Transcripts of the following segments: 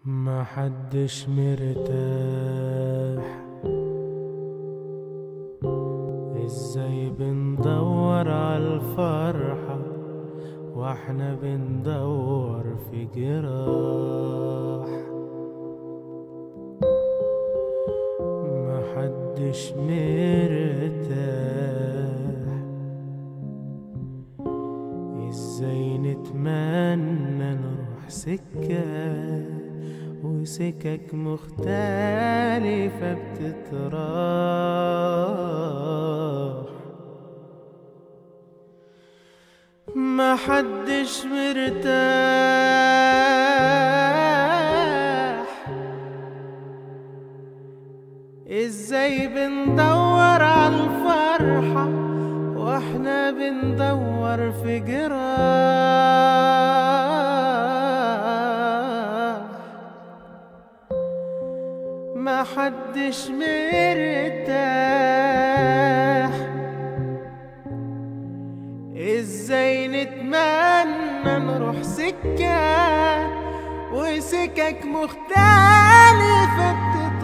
ما حدش مرتاح. ازاي بندور عالفرحة واحنا بندور في جراح؟ ما حدش مرتاح. ازاي نتمنى نروح سكة وسكك مختلفة بتتراح؟ ما حدش مرتاح. ازاي بندور عالفرحة واحنا بندور في جراح؟ ما حدش مرتاح. ازاي نتمنى نروح سكة وسكك مختلفة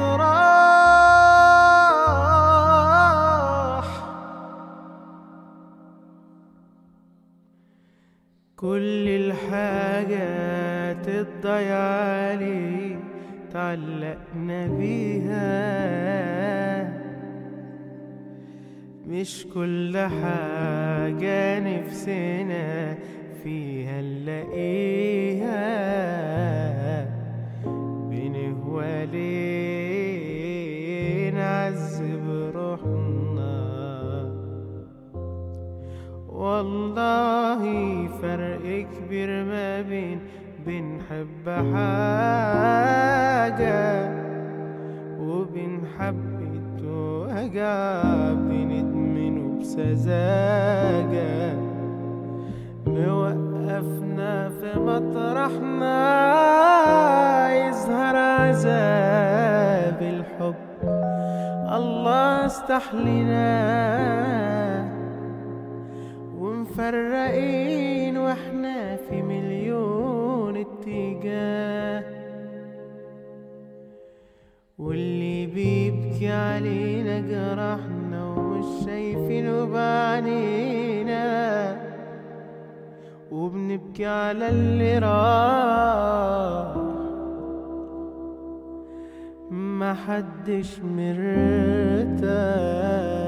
بتتراح؟ كل الحاجات الضيعة تعلقنا بيها، مش كل حاجة نفسنا فيها نلاقيها. بنهوى ليه نعذب روحنا؟ والله فرق كبير ما بين بنحب حاجة وبنحب وجع، بندمنه بسذاجة. موقفنا في مطرحنا يظهر عذاب الحب. الله استحلنا ومفرقين واحنا في مليون اتجاه. واللي بيبكي علينا جرحنا ومش شايفينه بعينينا، وبنبكي على اللي راح. ما حدش مرتاح.